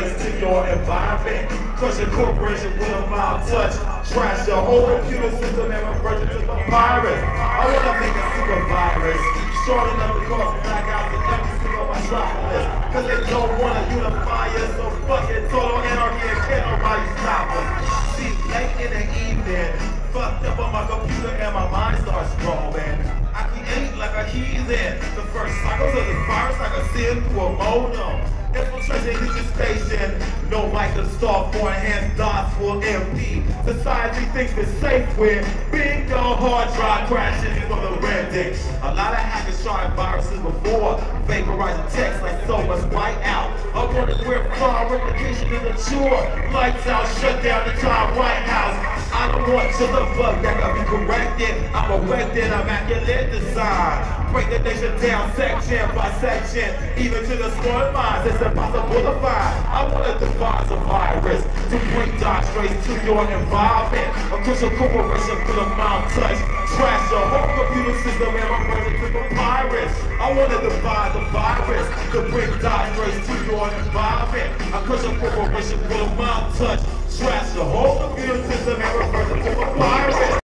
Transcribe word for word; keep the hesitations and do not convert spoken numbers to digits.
virus to your environment. Crush your corporation with a mild touch. Trash your whole computer system and convert it to the virus. I wanna make a super virus strong enough to cause blackouts and every single metropolis. Cause they don't wanna unify us, so fuck it, total anarchy and can't nobody stop us. See, late in the evening, fucked up on my computer and my mind starts scrolling. I create like a heathen. The first cycles of the virus like a sin through a modem. Infiltration hit your station. No Microsoft or enhanced DOS full M P. Society thinks it's safe when big old hard drive crashes for the Reddit. A lot of hackers tried viruses before, vaporizing text like so much whiteout. I wonder where fraud replication is a chore. Lights out, shut down the entire White House. I don't want just a bug that can be corrected. I'm erected, immaculate design. Break the nation down section by section. Even to the small minds, it's impossible to find. I want to devise a virus to bring dark straight to your environment. A crucial corporation with a mild touch. Trash your whole computer system and convert it to the virus. I want to devise a virus to bring dark straight to your environment. A crucial corporation with a mild touch. Trash your whole